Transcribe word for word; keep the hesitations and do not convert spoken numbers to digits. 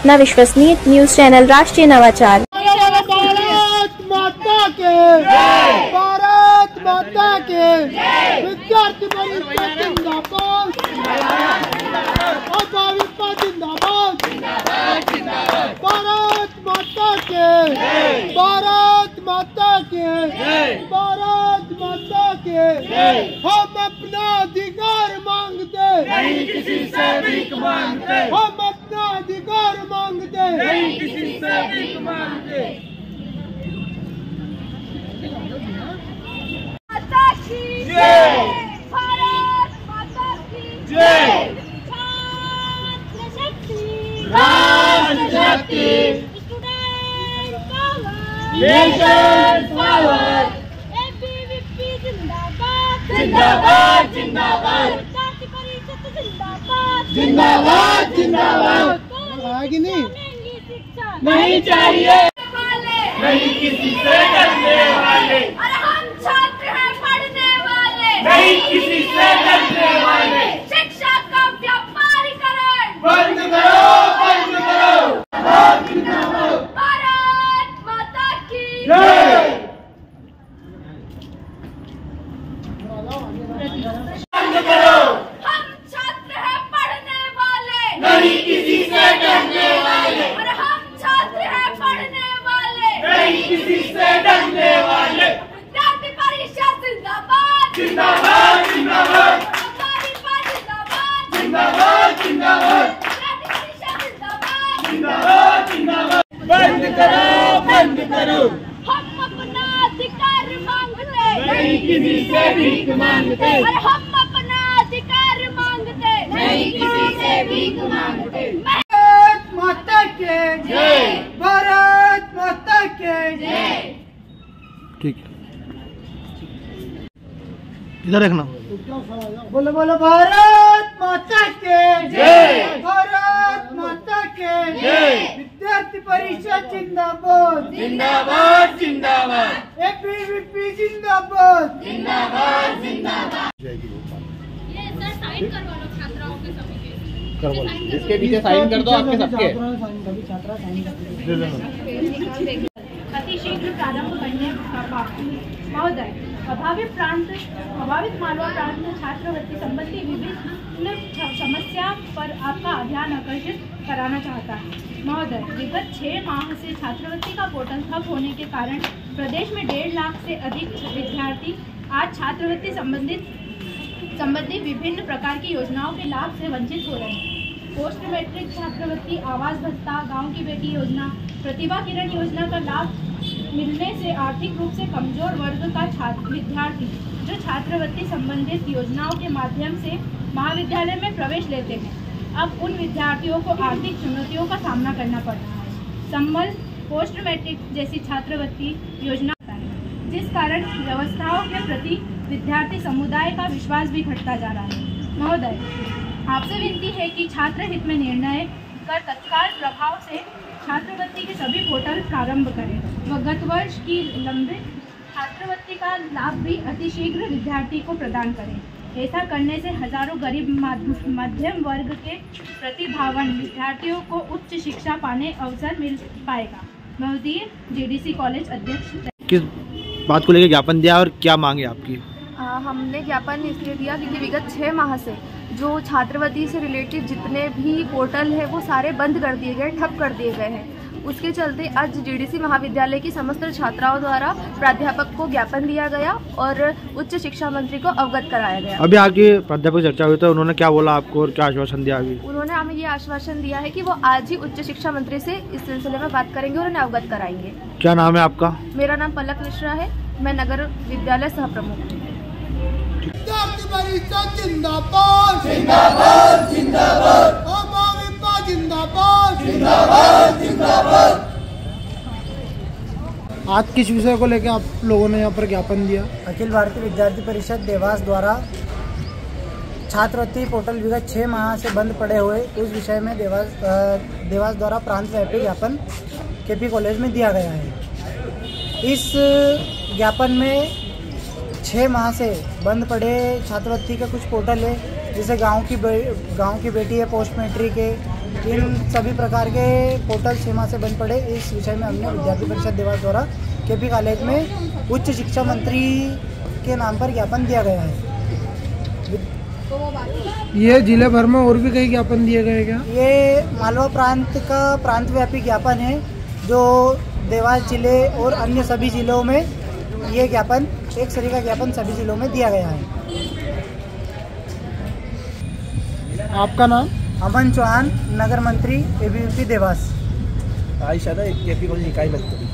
अपना विश्वसनीय news channel राष्ट्रीय नवाचार। भारत माता के भारत माता के विद्यार्थी परिषद जिंदाबाद, अभाविपा जिंदाबाद, भारत माता के भारत माता के भारत माता के हम अपना अधिकार मांगते नहीं किसी से भीख मांगते, हम अपना अधिकार मांगते नहीं किसी से भीख मांगते। माता की जय, भारत माता की जय, छात्र शक्ति, राष्ट्र शक्ति, student power, nation power, ABVP जिंदाबाद, जिंदाबाद जिंदाबाद, विद्यार्थी परिषद जिंदाबाद, जिंदाबाद जिंदाबाद। आगे नहीं महंगी शिक्षा नहीं चाहिए, वाले, नहीं किसी से डरने वाले, अरे हम छात्र हैं पढ़ने वाले, नहीं किसी से डरने वाले। शिक्षा का व्यापारीकरण बंद करो, बंद करो। भारत माता की जय, बंद करो, हम छात्र हैं पढ़ने वाले, नहीं किसी से डरने वाले, और हम छात्र हैं पढ़ने वाले, नहीं किसी से डरने वाले। विद्यार्थी परिषद जिंदाबाद, जिंदाबाद जिंदाबाद, अभाविपा जिंदाबाद, जिंदाबाद जिंदाबाद, विद्यार्थी परिषद जिंदाबाद, जिंदाबाद जिंदाबाद। बंद करो, बंद करो, हम अपना अधिकार मांगते नहीं किसी से भीख मांगते, और हम अपना अधिकार मांगते नहीं किसी से भीख मांगते। भारत माता के जय, भारत माता के जय। ठीक है, इधर देखना। बोलो बोलो भारत माता के जय, भारत माता के जय, विद्यार्थी परिषद जिंदाबाद, जिंदाबाद जिंदाबाद, एबीवीपी जिंदाबाद, जिंदाबाद जिंदाबाद। ये सर साइन करवा लो छात्राओं के सभी के, करवा लो। इसके पीछे साइन कर दो, आपके सबके अतिशीघ्र प्रारंभ करने का महोदय, अभावित प्रांत अभावित मालवा प्रांत छात्रवृत्ति संबंधी विभिन्न समस्या पर आपका अध्ययन आकर्षित कराना चाहता है। महोदय, विगत छह माह से छात्रवृत्ति का पोर्टल ठप होने के कारण प्रदेश में डेढ़ लाख से अधिक विद्यार्थी आज छात्रवृत्ति संबंधित संबंधी विभिन्न प्रकार की योजनाओं के लाभ से वंचित हो रहे हैं। पोस्ट मैट्रिक छात्रवृत्ति, आवास भत्ता, गांव की बेटी योजना, प्रतिभा किरण योजना का लाभ मिलने से आर्थिक रूप से कमजोर वर्ग का छात्र विद्यार्थी जो छात्रवृत्ति संबंधित योजनाओं के माध्यम से महाविद्यालय में प्रवेश लेते हैं, अब उन विद्यार्थियों को आर्थिक चुनौतियों का सामना करना पड़ रहा है। संबल पोस्ट मैट्रिक जैसी छात्रवृत्ति योजना है, जिस कारण व्यवस्थाओं के प्रति विद्यार्थी समुदाय का विश्वास भी घटता जा रहा है। महोदय, आपसे विनती है कि छात्र हित में निर्णय कर तत्काल प्रभाव से छात्रवृत्ति के सभी पोर्टल प्रारंभ करें व गत वर्ष की लंबित छात्रवृत्ति का लाभ भी अतिशीघ्र विद्यार्थी को प्रदान करें। ऐसा करने से हजारों गरीब मध्यम वर्ग के प्रतिभावान विद्यार्थियों को उच्च शिक्षा पाने अवसर मिल पाएगा। महोदय, जीडीसी कॉलेज अध्यक्ष। किस बात को लेकर ज्ञापन दिया और क्या मांगे आपकी? आ, हमने ज्ञापन इसलिए दिया क्योंकि विगत छः माह से जो छात्रवृत्ति से रिलेटेड जितने भी पोर्टल है वो सारे बंद कर दिए गए, ठप कर दिए गए हैं। उसके चलते आज जीडीसी महाविद्यालय की समस्त छात्राओं द्वारा प्राध्यापक को ज्ञापन दिया गया और उच्च शिक्षा मंत्री को अवगत कराया गया। अभी आगे प्राध्यापक चर्चा हुई तो उन्होंने क्या बोला आपको और क्या आश्वासन दिया? अभी उन्होंने हमें ये आश्वासन दिया है कि वो आज ही उच्च शिक्षा मंत्री से इस सिलसिले में बात करेंगे और उन्हें अवगत कराएंगे। क्या नाम है आपका? मेरा नाम पलक मिश्रा है, मैं नगर विद्यालय सह प्रमुख हूँ। विद्यार्थी परिषद जिंदाबाद, जिंदाबाद जिंदाबाद, अभाविपा जिंदाबाद, जिंदाबाद जिंदाबाद। आज किस विषय को लेकर आप लोगों ने यहाँ पर ज्ञापन दिया? अखिल भारतीय विद्यार्थी परिषद देवास द्वारा छात्रवृत्ति पोर्टल विगत छः माह से बंद पड़े हुए उस विषय में देवास देवास द्वारा प्रांत व्यापी ज्ञापन केपी कॉलेज में दिया गया है। इस ज्ञापन में छः माह से बंद पड़े छात्रवृत्ति के कुछ पोर्टल है, जैसे गांव की गांव की बेटी है, पोस्ट मैट्रिक है, इन सभी प्रकार के पोर्टल छः माह से बंद पड़े, इस विषय में हमने विद्यार्थी परिषद देवास द्वारा केपी कॉलेज में उच्च शिक्षा मंत्री के नाम पर ज्ञापन दिया गया है। ये जिले भर में और भी कई ज्ञापन दिए गए क्या? ये मालवा प्रांत का प्रांत व्यापी ज्ञापन है, जो देवास जिले और अन्य सभी जिलों में ये ज्ञापन, एक सरी का ज्ञापन सभी जिलों में दिया गया है। आपका नाम? अमन चौहान, नगर मंत्री ABVP Dewas. Ayesha KP college इकाई मंत्री।